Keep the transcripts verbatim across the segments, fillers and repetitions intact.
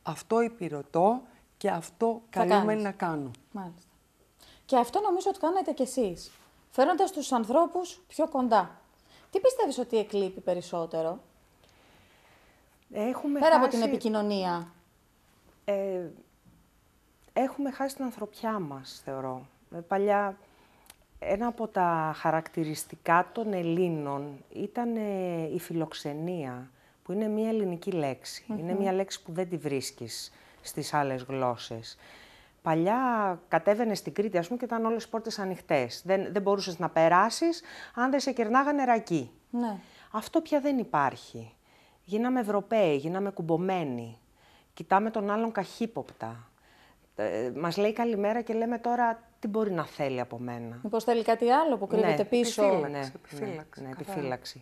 αυτό υπηρετώ και αυτό καλούμε να κάνω. Μάλιστα. Και αυτό νομίζω ότι κάνετε κι εσείς, φέρνοντας τους ανθρώπους πιο κοντά. Τι πιστεύεις ότι εκλείπει περισσότερο, Έχουμε πέρα χάσει... από την επικοινωνία? Ε, έχουμε χάσει την ανθρωπιά μας, θεωρώ. Ε, παλιά, ένα από τα χαρακτηριστικά των Ελλήνων ήταν ε, η φιλοξενία, που είναι μια ελληνική λέξη. Mm-hmm. Είναι μια λέξη που δεν τη βρίσκεις στις άλλες γλώσσες. Παλιά κατέβαινες στην Κρήτη, ας πούμε, και ήταν όλες οι πόρτες ανοιχτές. Δεν, δεν μπορούσες να περάσεις αν δεν σε κερνάγανε ρακί. Ναι. Αυτό πια δεν υπάρχει. Γίναμε Ευρωπαίοι, γίναμε κουμπωμένοι. Κοιτάμε τον άλλον καχύποπτα. Ε, μας λέει καλημέρα και λέμε τώρα τι μπορεί να θέλει από μένα. Μήπως θέλει κάτι άλλο που κρύβεται ναι, πίσω. Επιφύλαξη, ναι, επιφύλαξη. Ναι, ναι, επιφύλαξη.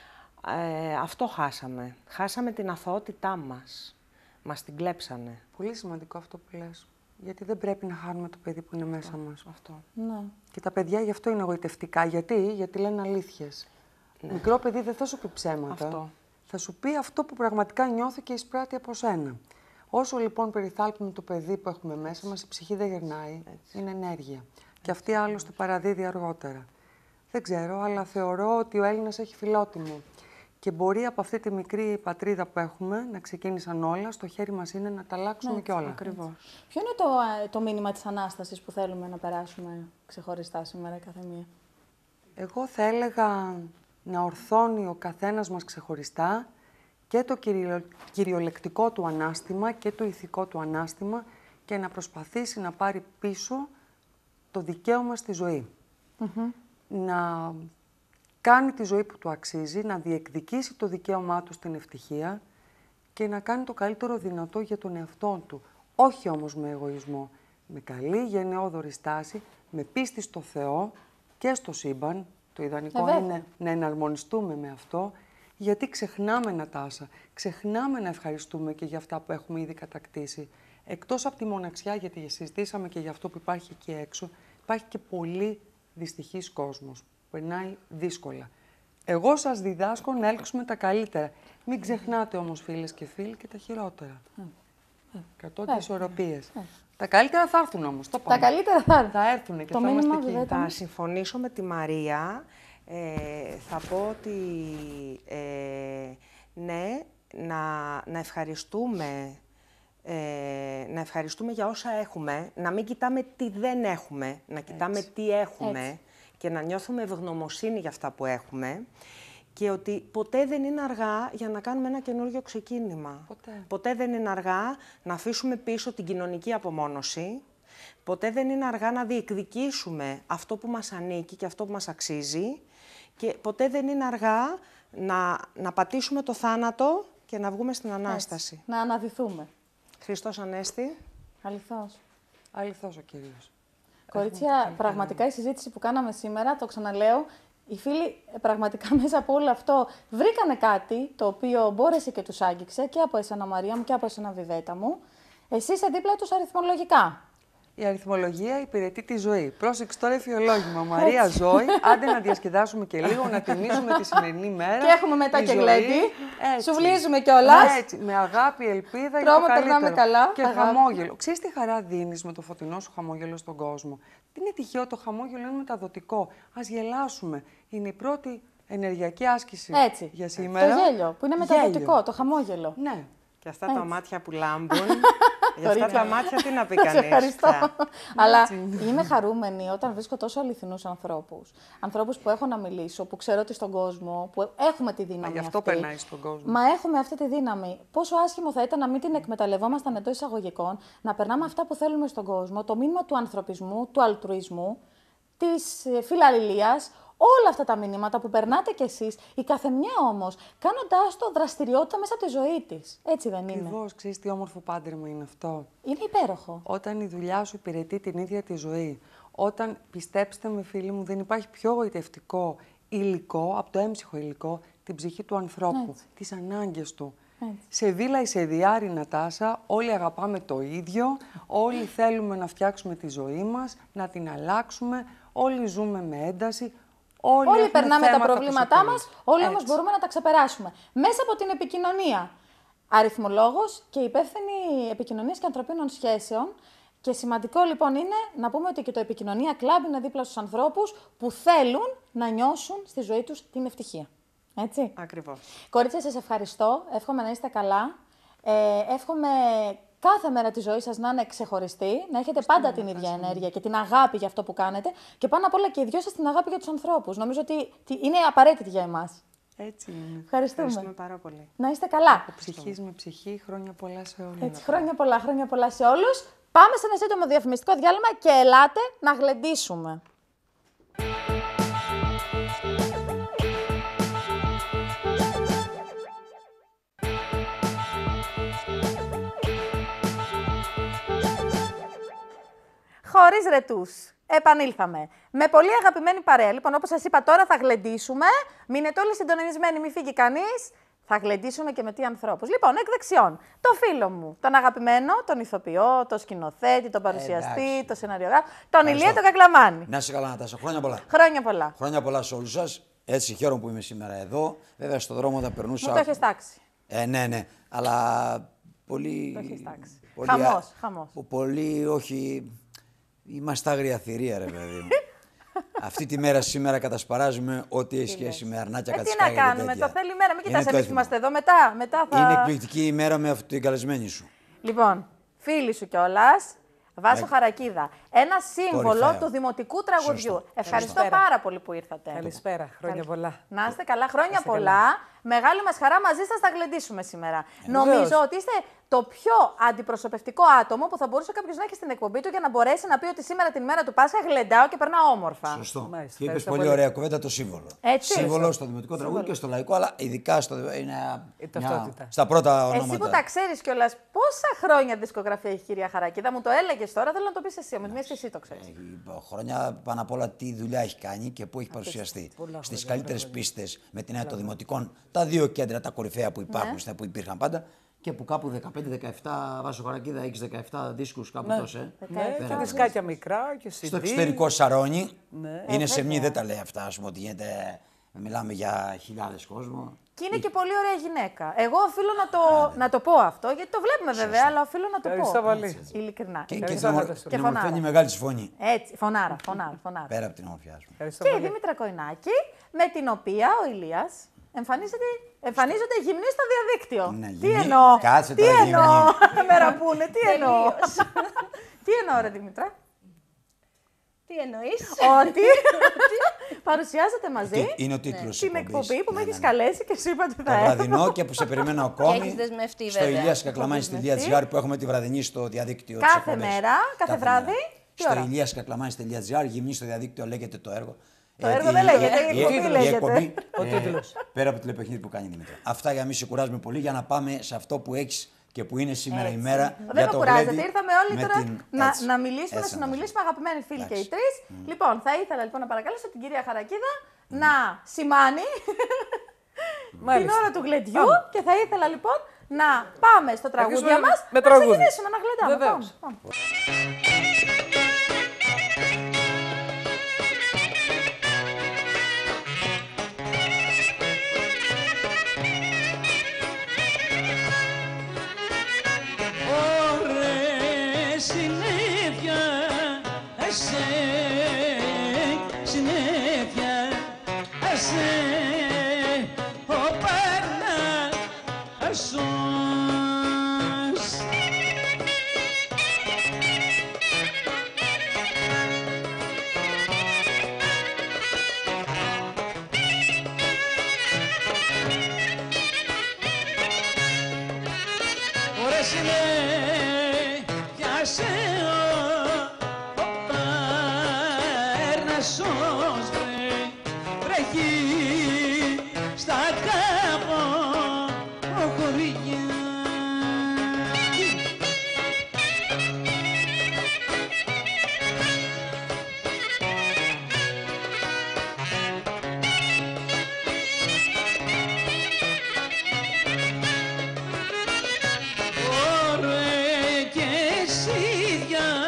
Ε, αυτό χάσαμε. Χάσαμε την αθωότητά μας. Μας την κλέψανε. Πολύ σημαντικό αυτό που λες. Γιατί δεν πρέπει να χάνουμε το παιδί που είναι μέσα αυτό, μας. Αυτό. Ναι. Και τα παιδιά γι' αυτό είναι εγωιτευτικά. Γιατί, Γιατί λένε αλήθειες. Ναι. Μικρό παιδί δεν θα σου πει ψέματα. Αυτό. Θα σου πει αυτό που πραγματικά νιώθει και εισπράττει από σένα. Όσο λοιπόν περιθάλπουμε το παιδί που έχουμε μέσα μας, η ψυχή δεν γερνάει. Έτσι. Είναι ενέργεια. Έτσι. Και αυτή άλλωστε παραδίδει αργότερα. Δεν ξέρω, αλλά θεωρώ ότι ο Έλληνας έχει φιλότιμο. Και μπορεί από αυτή τη μικρή πατρίδα που έχουμε, να ξεκίνησαν όλα, στο χέρι μας είναι να τα αλλάξουμε κιόλα. Ακριβώς. Ποιο είναι το, το μήνυμα της Ανάστασης που θέλουμε να περάσουμε ξεχωριστά σήμερα κάθε μία? Εγώ θα έλεγα να ορθώνει ο καθένας μας ξεχωριστά και το κυριο... κυριολεκτικό του ανάστημα και το ηθικό του ανάστημα και να προσπαθήσει να πάρει πίσω το δικαίωμα στη ζωή. Mm-hmm. Να κάνει τη ζωή που του αξίζει, να διεκδικήσει το δικαίωμά του στην ευτυχία και να κάνει το καλύτερο δυνατό για τον εαυτό του. Όχι όμως με εγωισμό, με καλή γενναιόδορη στάση, με πίστη στο Θεό και στο σύμπαν. Το ιδανικό ε, είναι να εναρμονιστούμε με αυτό, γιατί ξεχνάμε, Νατάσα, ξεχνάμε να ευχαριστούμε και για αυτά που έχουμε ήδη κατακτήσει. Εκτός από τη μοναξιά, γιατί συζητήσαμε και για αυτό που υπάρχει εκεί έξω, υπάρχει και πολύ δυστυχής κόσμος. Περνάει δύσκολα. Εγώ σας διδάσκω να έλξουμε τα καλύτερα. Μην ξεχνάτε όμως, φίλες και φίλοι, και τα χειρότερα. Κρατώ τις ισορροπίες. Τα καλύτερα θα έρθουν όμως, το πάμε. Τα καλύτερα θα έρθουν. Θα έρθουν και το θα είμαστε εκεί. Θα συμφωνήσω με τη Μαρία. Ε, θα πω ότι ε, ναι, να, να ευχαριστούμε ε, να ευχαριστούμε για όσα έχουμε, να μην κοιτάμε τι δεν έχουμε, να κοιτάμε έτσι. Τι έχουμε. Έτσι. Και να νιώθουμε ευγνωμοσύνη για αυτά που έχουμε και ότι ποτέ δεν είναι αργά για να κάνουμε ένα καινούργιο ξεκίνημα. Ποτέ. Ποτέ δεν είναι αργά να αφήσουμε πίσω την κοινωνική απομόνωση. Ποτέ δεν είναι αργά να διεκδικήσουμε αυτό που μας ανήκει και αυτό που μας αξίζει. Και ποτέ δεν είναι αργά να, να πατήσουμε το θάνατο και να βγούμε στην Ανάσταση. Έτσι. Να αναδυθούμε. Χριστός Ανέστη. Αληθώς. Αληθώς ο Κύριος. Κορίτσια, πραγματικά η συζήτηση που κάναμε σήμερα, το ξαναλέω, οι φίλοι πραγματικά μέσα από όλο αυτό βρήκανε κάτι το οποίο μπόρεσε και τους άγγιξε και από εσένα, Μαρία μου, και από εσένα, Βιβέτα μου. Εσείς είστε δίπλα τους αριθμολογικά. Η αριθμολογία υπηρετεί τη ζωή. Πρόσεξε τώρα εφιολόγημα. Μαρία Ζώη, άντε να διασκεδάσουμε και λίγο, να τιμήσουμε τη σημερινή μέρα. Και έχουμε μετά και γλέντι. Σουβλίζουμε κιόλα. Έτσι, με αγάπη, ελπίδα Τρώμε, για το καλύτερο. καλά. Και αγάπη. Χαμόγελο. Ξέρεις τι χαρά δίνεις με το φωτεινό σου χαμόγελο στον κόσμο? Τι είναι τυχαίο, το χαμόγελο είναι μεταδοτικό. Ας γελάσουμε. Είναι η πρώτη ενεργειακή άσκηση έτσι. Για σήμερα. Το γέλιο, που είναι μεταδοτικό, γέλιο. Το χαμόγελο. Ναι. Και αυτά έτσι. Τα μάτια που λάμπουν. Για αυτά τα μάτια τι να πει κανείς. Ευχαριστώ. Αλλά είμαι χαρούμενη όταν βρίσκω τόσο αληθινούς ανθρώπους. Ανθρώπους που έχω να μιλήσω, που ξέρω ότι στον κόσμο, που έχουμε τη δύναμη. Μα γι' αυτό αυτή. Περνάει στον κόσμο. Μα έχουμε αυτή τη δύναμη. Πόσο άσχημο θα ήταν να μην την εκμεταλλευόμασταν εντός εισαγωγικών, να περνάμε αυτά που θέλουμε στον κόσμο, το μήνυμα του ανθρωπισμού, του αλτρουισμού, της φιλαλληλίας. Όλα αυτά τα μηνύματα που περνάτε κι εσείς, η καθεμιά όμως, κάνοντάς το δραστηριότητα μέσα από τη ζωή της. Έτσι δεν είναι? Ακριβώς, ξέρεις τι όμορφο πάντρεμα είναι αυτό. Είναι υπέροχο. Όταν η δουλειά σου υπηρετεί την ίδια τη ζωή. Όταν, πιστέψτε με φίλοι μου, δεν υπάρχει πιο γοητευτικό υλικό, από το έμψυχο υλικό, την ψυχή του ανθρώπου, έτσι. Τις ανάγκες του. Έτσι. Σε βίλα ή σε διάρρη, Νατάσα, όλοι αγαπάμε το ίδιο, όλοι θέλουμε να φτιάξουμε τη ζωή μας, να την αλλάξουμε, όλοι ζούμε με ένταση. Όλοι, όλοι περνάμε τα προβλήματά μας, όλοι έτσι. Όμως μπορούμε να τα ξεπεράσουμε. Μέσα από την επικοινωνία. αριθμολόγος και υπεύθυνη επικοινωνίας και ανθρωπίνων σχέσεων. Και σημαντικό λοιπόν είναι να πούμε ότι και το Επικοινωνία Club είναι δίπλα στους ανθρώπους που θέλουν να νιώσουν στη ζωή τους την ευτυχία. Έτσι. Ακριβώς. Κορίτσια, σας ευχαριστώ. Εύχομαι να είστε καλά. Ε, εύχομαι κάθε μέρα της ζωής σας να είναι ξεχωριστή, να έχετε πάντα την ίδια ενέργεια και την αγάπη για αυτό που κάνετε και πάνω απ' όλα και οι δυο σας την αγάπη για τους ανθρώπους. Νομίζω ότι είναι απαραίτητη για εμάς. Έτσι είναι. Ευχαριστούμε. Ευχαριστούμε πάρα πολύ. Να είστε καλά. Από ψυχής με ψυχή, χρόνια πολλά σε όλους. Έτσι, χρόνια πολλά, χρόνια πολλά σε όλους. Πάμε σε ένα σύντομο διαφημιστικό διάλειμμα και ελάτε να γλεντήσουμε. Χωρίς ρετούς. Επανήλθαμε. Με πολύ αγαπημένη παρέα. Λοιπόν, όπως σας είπα, τώρα θα γλεντήσουμε. Μείνετε όλοι συντονισμένοι, μην φύγει κανείς. Θα γλεντήσουμε και με τι ανθρώπους. Λοιπόν, εκ δεξιών, το φίλο μου, τον αγαπημένο, τον ηθοποιό, τον σκηνοθέτη, τον παρουσιαστή, Ε, τον σεναριογράφο, τον Ηλία τον Κακλαμάνη. Να είσαι καλά, Νατάσα. Χρόνια πολλά. Χρόνια πολλά. Χρόνια πολλά σε όλους σας. Έτσι, χαίρομαι που είμαι σήμερα εδώ. Βέβαια, στον δρόμο θα περνούσα. Μου το έχεις τάξει. Ε, ναι, ναι. Αλλά πολύ. Το έχεις τάξει. πολύ Χαμός, χαμός. Πολύ, όχι. Είμαστε άγρια θηρία, ρε παιδί μου. Αυτή τη μέρα σήμερα κατασπαράζουμε ό,τι έχει σχέση με αρνάκια, Ε, τι κατσικάκια. να κάνουμε, το θέλει η μέρα. Μην κοιτάς εμείς που είμαστε εδώ. Μετά, μετά θα. Είναι εκπληκτική ημέρα με αυτή την καλεσμένη σου. Λοιπόν, φίλοι σου κιόλας, Βάσο Ναι. Χαρακίδα. Ένα σύμβολο Κορυφαίο. του δημοτικού τραγουδιού. Σωστό. Ευχαριστώ Καλησπέρα. πάρα πολύ που ήρθατε. Καλησπέρα, χρόνια πολλά. Να είστε καλά, χρόνια είστε πολλά. Μεγάλη μας χαρά, μαζί σας θα γλεντήσουμε σήμερα. Ε, Νομίζω βεβαίως. ότι είστε το πιο αντιπροσωπευτικό άτομο που θα μπορούσε κάποιο να έχει στην εκπομπή του για να μπορέσει να πει ότι σήμερα την ημέρα του Πάσχα γλεντάω και περνάω όμορφα. Σωστό. Μάλιστα, Και είπε ευχαριστώ πολύ πολύ. ωραία κουβέντα το σύμβολο. Έτσι. Σύμβολο στο δημοτικό τραγούδι και στο λαϊκό, αλλά ειδικά στο. Είναι Η μια- ταυτότητα. στα πρώτα ονόματα. Εσύ που τα ξέρει κιόλα, πόσα χρόνια δισκογραφία έχει η κυρία Χαρακίδα, μου το έλεγε τώρα, θέλω να το πει εσύ. Με μια και εσύ το ξέρει. Έχει χρόνια πάνω απ' όλα τι δουλειά έχει κάνει και πού έχει παρουσιαστεί. Στις καλύτερες πίστες με την έννοια των δημοτικών, τα δύο κέντρα, τα κορυφαία που υπάρχουν, ναι. που υπήρχαν πάντα και που κάπου δεκαπέντε δεκαεπτά, Βάσο Χαρακίδα, έχεις δεκαετά δίσκους κάπου Ναι. τόσο. Ε. Ναι, και Πέρα. δισκάκια μικρά και σι ντι. Στο εξωτερικό Σαρώνι, Ναι. είναι Ε, σε μνή, βέβαια. δεν τα λέει αυτά, ας πούμε, ότι γίνεται, μιλάμε για χιλιάδες κόσμο. Και είναι και πολύ ωραία γυναίκα. Εγώ οφείλω να το, να το πω αυτό, γιατί το βλέπουμε βέβαια, αλλά οφείλω να το Ευχαριστώ πω. πολύ. Ειλικρινά. Και, και Ευχαριστώ, την ομορ- Νατάσα. την Και φωνάρα. ομορφαίνει η μεγάλη της φωνή. Έτσι, φωνάρα, φωνάρα, φωνάρα. Πέρα από την ομορφιά σου. Ευχαριστώ Και η πολύ. Δήμητρα Κοϊνάκη, με την οποία ο Ηλίας εμφανίζεται, εμφανίζονται γυμνοί στο διαδίκτυο. Ναι, τι γυμνοί. εννοώ, Κάτσε τι τώρα, εννοώ, γυμνοί. με ραπούνε, τι εννοώ. Τι εννοώ ρε Δήμητρα, Τι εννοείς? ότι παρουσιάζετε μαζί Τι- Είναι ο τίτλος την της εκπομπής. εκπομπή που με Ναι, έχεις ναι, ναι. καλέσει και σου είπα ότι θα Το έρθω. βραδινό και που σε περιμένω ακόμη. έχεις δεσμευτεί, στο βέβαια. ηλίας κακλαμάνης τελεία τζι άρ που έχουμε τη βραδινή στο διαδίκτυο. τις Κάθε εκπομπές. μέρα, κάθε βράδυ, τι Στο ώρα? ηλίας κακλαμάνης τελεία τζι άρ, γυμνή στο διαδίκτυο λέγεται το έργο. Το Ε, έργο η- δεν λέγεται, η η- εκπομπή η λέγεται. εκπομπή, Ο ε, τίτλος. Πέρα από το τηλεπαιχνίδι που κάνει η Δημήτρα. Αυτά για να μην σε κουράζουμε πολύ, για να πάμε σε αυτό που έχεις και που είναι σήμερα η μέρα. Δεν για με το κουράζετε. γλέντι Ήρθαμε όλοι με τώρα την- να, έτσι. να μιλήσουμε, να Έτσι συνομιλήσουμε αγαπημένοι φίλοι και οι Εντάξει. τρει. Λοιπόν, θα ήθελα λοιπόν να παρακαλέσω την κυρία Χαρακίδα να σημάνει την Μάλιστα. ώρα του γλεντιού και θα ήθελα λοιπόν να πάμε στο τραγούδια Αρχίσουμε μας με να τραγούδι. ξεκινήσουμε να γλεντάμε. Βεβαίως. Πάμε, πάμε. Ωραία συνέφια, εσέ, συνέφια, εσέ, ο Πάρνα, εσός. Ωραία συνέφια, σε, ο Πάρνασος, βρε, βρέχει στα κάπου χωριά. Ωραία και σίδια,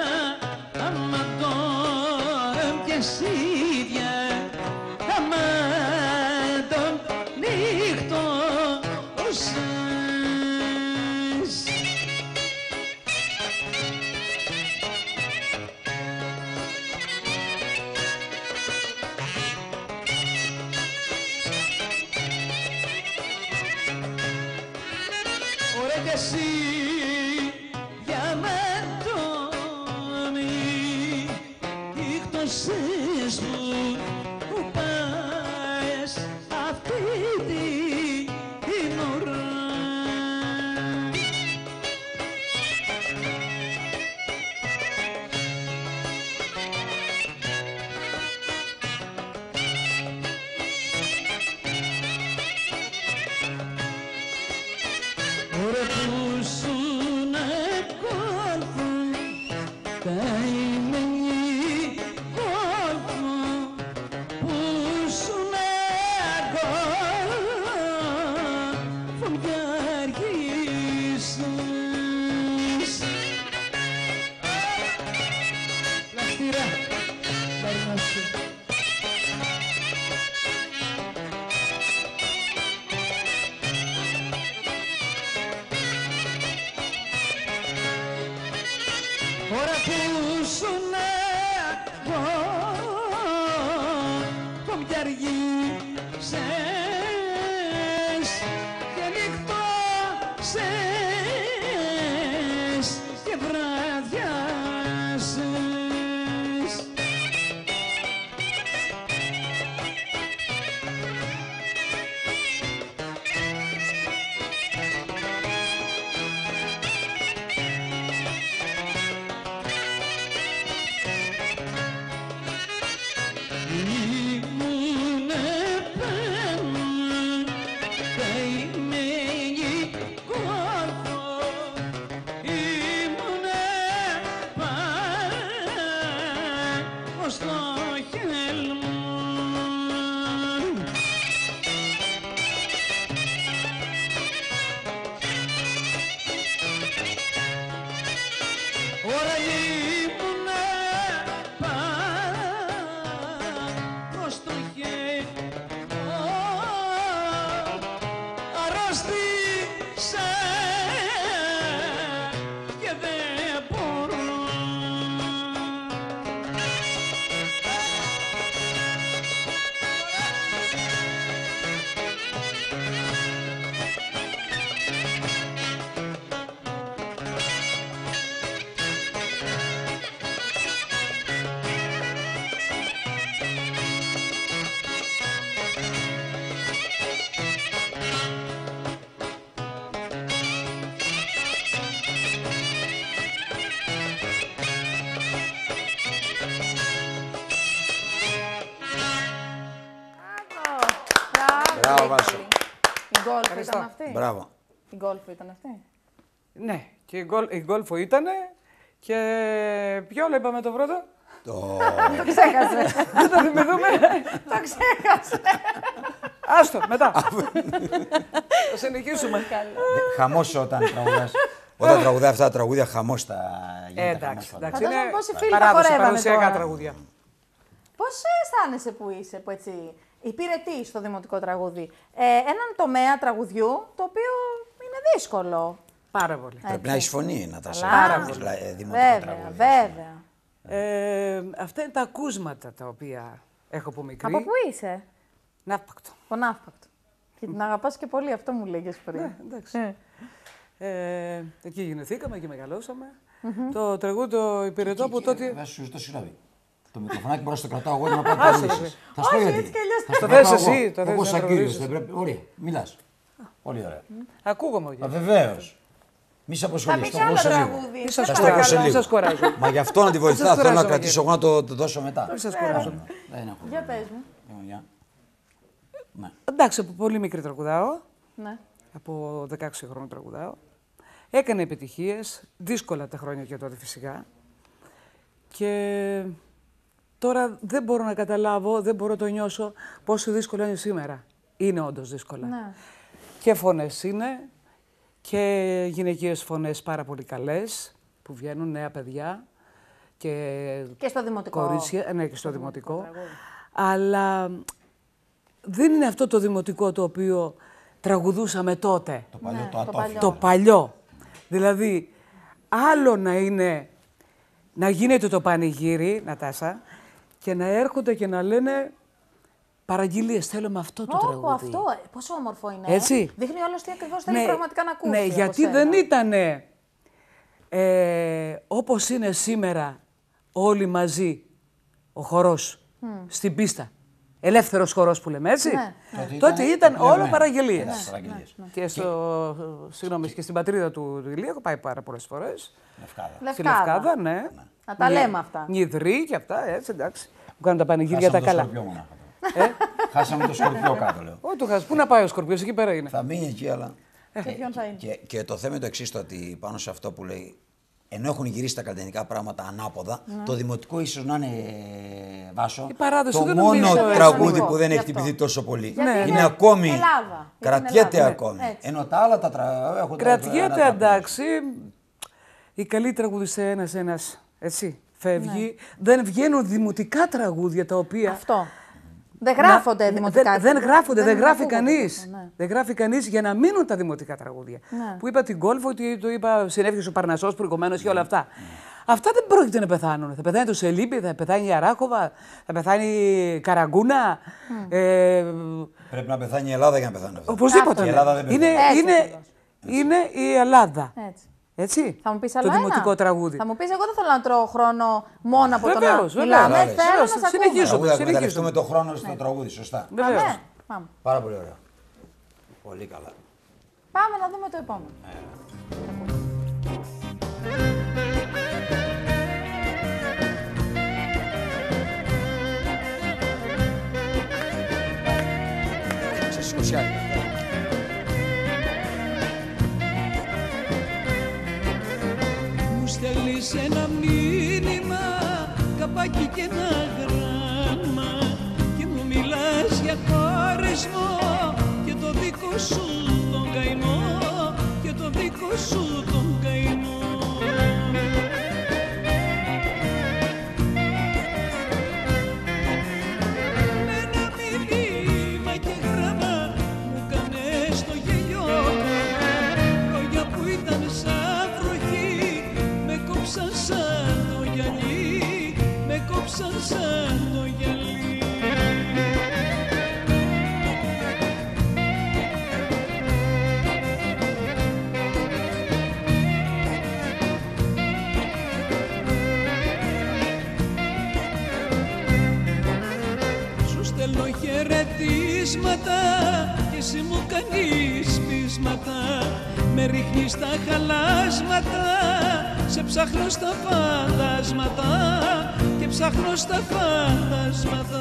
εσύ για μεντώνει ήχτωσες μου που πάες αυτή την ώρα. Ωραία που σου να κόλπο, καημένη κόλπο, που σου να κόλπο, κι αργήσεις. Λαχτήρα, παρνάσου. Ώρα που σου να πω, που κι αργήσες και νυχτώσες και βραδιάσες. Ήμουνε πάνω, καημένη κόρφο, ήμουνε πάνω στο χέρι μου. Ώρα ήμουνα πάνω στο χέρι μου, αρρώστησα και δεν μπορώ. Μπράβο, Βάσο. Η γκόλφο ήταν αυτή. Μπράβο. Η γκόλφο ήταν αυτή. Ναι, και η, γκολ, η γκόλφο ήτανε και ποιο άλλο είπαμε το πρώτο. Το... Το ξέχασε. Δεν το θυμηθούμε. Το ξέχασε. Άστο, μετά. Θα συνεχίσουμε. Χαμός όταν τραγουδάς. Όταν τραγουδάει αυτά τα τραγούδια, χαμός τα γίνεται. Ε, εντάξει, χαμός. εντάξει. Φαντάζομαι Είναι πόσοι φίλοι τα παράδοση, χορεύανε παραδοσιακά τώρα. τραγούδια. Πώς αισθάνεσαι που είσαι, που έτσι υπηρετεί στο δημοτικό τραγούδι, ε, έναν τομέα τραγουδιού το οποίο είναι δύσκολο. Πάρα πολύ. Πρέπει να έχει φωνή να τα Καλά. σε δημοτικό Βέβαια, τραγούδι. βέβαια. Ε, αυτά είναι τα ακούσματα τα οποία έχω από μικρή. Από πού είσαι? Ναύπακτο. Από Ναύπακτο. Και την αγαπάς και πολύ, αυτό μου λέγες πριν. Ναι, εντάξει. Ε. Ε, εκεί γεννηθήκαμε και μεγαλώσαμε. Το τραγούδι το υπηρετώ που τότε. Θα σου ζητώ συγγνώμη. Το μικροφωνάκι μπορώ να το κρατάω εγώ για να πάω να τραγουδήσεις. Θα σου πω Όχι, γιατί. έτσι κι αλλιώς Θα στο το θες κρατάω εσύ, εγώ. το θες Όπως να σαν κύριος, τραγουδήσεις. δεν πρέπει. Ωραία, μιλάς. Πολύ ωραία. Ακούγομαι όχι. Βεβαίως. Μη σε Θα αποσχολείς. πεις Το άλλο πω σε λίγο. τραγούδι. Μη σε σας Θα στο πω σε κουράζω, μη λίγο. σας κουράζω. Μα γι' αυτό να τη βοηθάω, σας θέλω να κουράζω, κρατήσω εγώ να το το δώσω μετά. Μη σας κουράζω. Δεν έχω. Για πες μου. Λοιπόν, γεια. Ναι. Εντάξει, από πολύ μικρή τραγουδάω. Ναι. Από δεκαέξι χρόνια τραγουδάω. Έκανε επιτυχίες, δύσκολα τα χρόνια και τότε φυσικά. Και τώρα δεν μπορώ να καταλάβω, δεν μπορώ να το νιώσω πόσο δύσκολο είναι σήμερα. Είναι όντως δύσκολα. Ναι. Και φωνές είναι και γυναικείες φωνές πάρα πολύ καλές που βγαίνουν, νέα παιδιά και, Και στο δημοτικό. κορίτσια, ναι, και στο δημοτικό. Αλλά δεν είναι αυτό το δημοτικό το οποίο τραγουδούσαμε τότε. Το παλιό, Ναι, το το ατόφιο. παλιό. Το παλιό. Δηλαδή, άλλο να είναι, να γίνεται το πανηγύρι, Νατάσα, και να έρχονται και να λένε παραγγελίες, θέλω με αυτό το Ω, τραγούδι. αυτό, ε, πόσο όμορφο είναι. Έτσι. Δείχνει όλος τι ακριβώς θέλει πραγματικά να ακούσει. Ναι, από γιατί σένα. δεν ήταν ε, όπως είναι σήμερα όλοι μαζί ο χορός στην πίστα. Ελεύθερος χορός που λέμε, έτσι. Ναι, ναι. Τότε ήταν όλο εκπλεγμένο. παραγγελίες. Ναι, παραγγελίες. Και, στο, συγγνώμη, και στην πατρίδα του, του Ηλία έχω πάει πάρα πολλές φορές. Λευκάδα. Στη Λευκάδα. Λευκάδα, ναι. Να τα λέμε αυτά. Νιδρή και αυτά, έτσι, εντάξει. Μου κάνουν τα πανηγύρια Χάσαμε τα το καλά. σκορπιό μονάχα. Ε? Χάσαμε το σκορπιό κάτω, λέω. Όχι, το χάσει. Πού να πάει ο Σκορπιός, εκεί πέρα είναι. Θα μείνει εκεί, αλλά. Σε ποιον θα είναι. Και, και το θέμα είναι το εξής, το ότι πάνω σε αυτό που λέει, ενώ έχουν γυρίσει τα καλλιτεχνικά πράγματα ανάποδα, το δημοτικό ίσως να είναι, Βάσο, Η παράδοση το δεν μόνο νομίζω, ε, τραγούδι σημαντικό. που δεν Γι' έχει αυτό. χτυπηθεί τόσο πολύ. Γιατί Είναι είναι ακόμη. Ελλάδα. Κρατιέται Είναι ακόμη. Έτσι. Ενώ τα άλλα τα τραγούδια έχουν Κρατιέται, εντάξει. Η καλή τραγουδιστέ ένας-ένας, έτσι, φεύγει. Δεν βγαίνουν δημοτικά τραγούδια τα οποία. Αυτό. Δεν γράφονται να- δημοτικά. Δεν, δεν γράφονται, δεν, γράφει ακούγονται κανείς. τόσο, ναι. Δεν γράφει κανείς για να μείνουν τα δημοτικά τραγούδια. Ναι. Που είπα την Κόλφο, ότι το είπα, συνέβη ο Παρνασσός προηγουμένως και όλα αυτά. Αυτά δεν πρόκειται να πεθάνουν. Θα πεθάνει το Σελίπη, θα πεθάνει η Αράχοβα, θα πεθάνει η Καραγκούνα. Ε, Πρέπει να πεθάνει η Ελλάδα για να πεθάνει αυτό. οπωσδήποτε. Η Ελλάδα δεν πεθαίνει. είναι, Έτσι είναι, ακριβώς. είναι η Ελλάδα. Έτσι. Έτσι. Θα μου πεις το άλλο δημοτικό ένα. τραγούδι. Θα μου πεις, εγώ δεν θέλω να τρώω χρόνο μόνο από το να Βεβαίως, μιλάμε. βεβαίως. Θέλω Βεβαίως. να σε ακούμε. Συνεχίζω. Τραγούδι, να συνεχίζουμε. εκμεταλλευτούμε το χρόνο στο τραγούδι, σωστά. Βεβαίως. Πάμε. Πάμε. Πάρα πολύ ωραία. Πολύ καλά. Πάμε να δούμε το επόμενο. Σε σηκωσιάρι. Μου στέλνεις ένα μήνυμα, καπάκι και ένα γράμμα και μου μιλάς για χωρισμό και το δικό σου τον καημό και το δικό σου τον καημό. Με ένα μήνυμα και γράμμα μου κάνες το γέλιο λόγια που ήταν σαν βροχή με κόψαν σαν το γυαλί, με κόψαν σαν το γυαλί. Σου στέλνω χαιρετίσματα και εσύ μου κάνεις πείσματα. Με ρίχνεις στα χαλάσματα, σε ψάχνω στα φαντάσματα και ψάχνω στα φαντάσματα.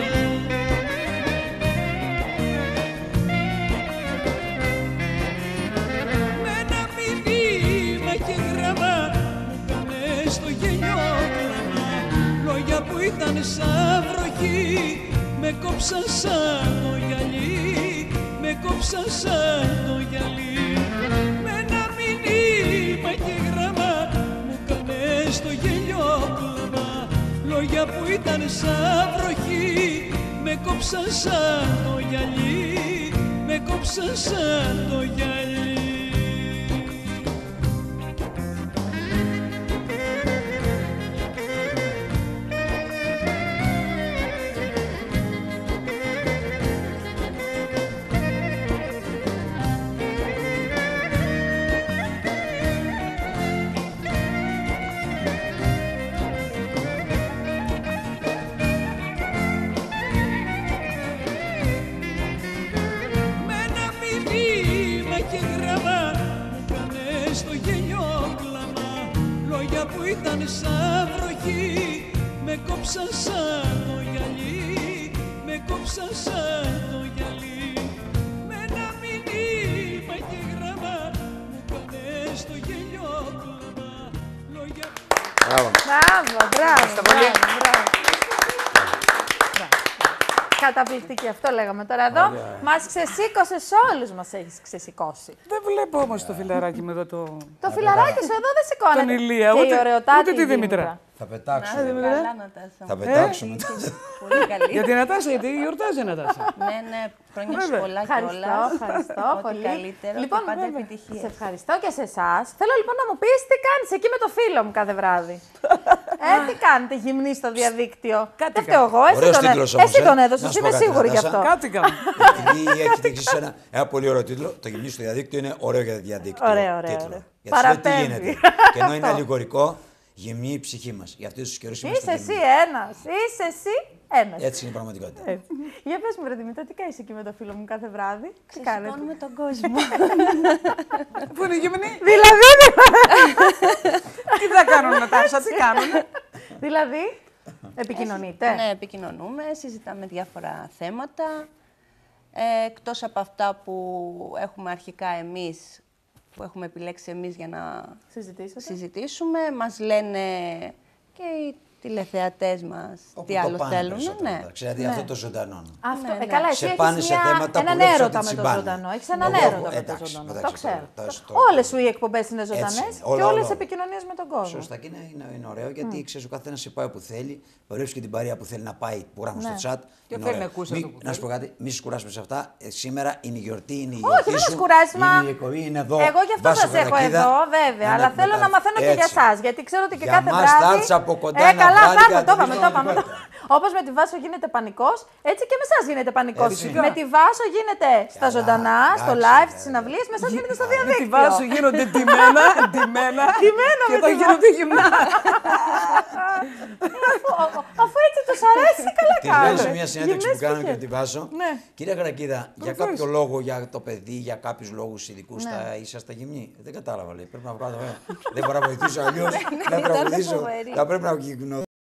Με ένα μηνύμα και γράμμα μου κάνες το γέλιο κλάμα. Λόγια που ήταν σαν βροχή με κόψαν σαν το γυαλί, με κόψαν σαν το γυαλί. Με ένα μηνύμα και γράμμα μου κάνες το γέλιο κλάμα. Λόγια που ήταν σαν βροχή με κόψαν σαν το γυαλί, με κόψαν σαν το γυαλί. Με ένα μηνύμα και γράμμα μου κάνες το γέλιο κλάμα. Λόγια που ήταν σαν βροχή με κόψαν σαν το γυαλί, με κόψαν σαν το γυαλί. Με ένα μηνύμα και γράμμα μου κάνες το γέλιο κλάμα. Λόγια που... Μπράβο. Μπράβο, μπράβο, μπράβο, μπράβο. Καταπληκτική, αυτό λέγαμε τώρα εδώ. Μας ξεσήκωσες όλους, μας έχεις ξεσηκώσει. Δεν βλέπω όμως το φιλαράκι με εδώ το. Το φιλαράκι σου εδώ δεν σηκώνεται. Τον Ηλία, Και η ούτε- ωραιοτάτη ούτε τη Δήμητρα. Δήμητρα. Θα πετάξουμε. Καλά, Νατάσα. Θα πετάξουμε. Πολύ καλή. Για την Νατάσα, γιατί γιορτάζει η Νατάσα. Ναι, ναι, χρόνια σου Βέβαια. πολλά Ευχαριστώ, κιόλας. ευχαριστώ Ό,τι πολύ. καλύτερο Λοιπόν, και πάντα βέβαια, επιτυχίες. σε ευχαριστώ και σε εσά. Θέλω λοιπόν να μου πεις τι κάνεις εκεί με το φίλο μου κάθε βράδυ. Ε, τι κάνετε γυμνοί στο διαδίκτυο. Κάτι Δεν φταίω εγώ, εσύ Ωραίος τον, τίτλος όμως, εσύ ε. τον Να έδωσες, σου πω είμαι κάτι, σίγουρη γι' Νατάσα. αυτό. Κάτι κάνω. Επειδή έχετε δείξει σε ένα, ένα πολύ ωραίο τίτλο, το γυμνή στο διαδίκτυο είναι ωραίο για διαδίκτυο. Ωραίο, ωραίο, τίτλο. ωραίο. Γιατί σου λέει τι Παραπέμπει. γίνεται. Και ενώ είναι αλληγορικό, γυμνεί η ψυχή μα. Για αυτού του καιρού είμαστε Είσαι εσύ γυμνοί. ένας, είσαι εσύ ένας. Έτσι είναι η πραγματικότητα. Για πες μου ρε Δημήτρα, τι κάνεις εκεί με το φίλο μου κάθε βράδυ, τι κάνετε. Ξεσηκώνουμε τον κόσμο. Πού είναι γυμνή. Δηλαδή, Τι θα κάνουν, Νατάσα, τι κάνουν. δηλαδή, επικοινωνείτε. Ναι, επικοινωνούμε, συζητάμε διάφορα θέματα. Ε, εκτός από αυτά που έχουμε αρχικά εμείς, που έχουμε επιλέξει εμείς για να Συζητήσατε. συζητήσουμε, μας λένε και οι τηλεθεατές μας Όπου τι το άλλο πάνε θέλουν. περισσότερο, Ναι. εντάξει, δηλαδή αυτό το ζωντανό. Αυτό, Ναι, ε, ναι. καλά, εσύ Σε έχεις πάνε σε μια, θέματα που έναν βλέπεις έρωτα ότι με το τσιμπάνε. ζωντανό. Έχεις έναν Εγώ έρωτα έχω- με το εντάξει, ζωντανό. εντάξει, Το ξέρω. το- το- το- Όλες σου οι εκπομπές είναι ζωντανές είναι. και Όλα, όλες όλα. οι επικοινωνίες με τον κόσμο. Σωστά και είναι, είναι, είναι ωραίο γιατί ξέρει ο καθένα σε πάει όπου θέλει. Βλέπει και την παρέα που θέλει να πάει που γράφουν στο chat. Και Είναι θέλει να ωραίο. ακούσει Μη- αυτό που Να σου πω κάτι, μη σου κουράσουμε σε αυτά. Ε, σήμερα είναι η γιορτή, είναι η Όχι, γιορτή δεν σου. μας κουράσει, μα. Είναι η εκπομπή, είναι εδώ. Εγώ γι' αυτό Βάσο σας έχω Καρακίδα. εδώ, βέβαια. Να Αλλά τα- θέλω τα- να μαθαίνω και για έτσι. εσά. Γιατί ξέρω ότι και Για κάθε μας βράδυ. θα έρθεις από κοντά ε, ένα καλά, βράδυ θα έρθω, και το θα είπαμε, την το πεις είπαμε. πραγματικότητα. Όπως με τη Βάσο γίνεται πανικός, έτσι και με εσά γίνεται πανικός. Έτσι. Με τη Βάσο γίνεται στα Καλά, ζωντανά, στο εντάξει, live, στις βέβαια. συναυλίες, με εσά γίνεται στο Με τη διαδίκτυο. βάση γίνονται ντυμένα, ντυμένα. Ντυμένα και με εδώ τη γίνονται γυμνά. Αφού- Αφού έτσι τους αρέσει, καλά Τη λέω σε κάνετε. μια συνέντευξη που Γυμνές κάναμε και πηγαίνετε. τη Βάσο. Ναι. Κυρία Καρακίδα, για κάποιο λόγο, για το παιδί, για κάποιου λόγου ειδικού, Ναι. θα είσαστε γυμνοί. Δεν κατάλαβα, λέει. Πρέπει να βγάλω. ε. Δεν μπορώ να βοηθήσω αλλιώ. Να ήταν τραγουδήσω. φοβερή. Θα πρέπει να γυμνώ.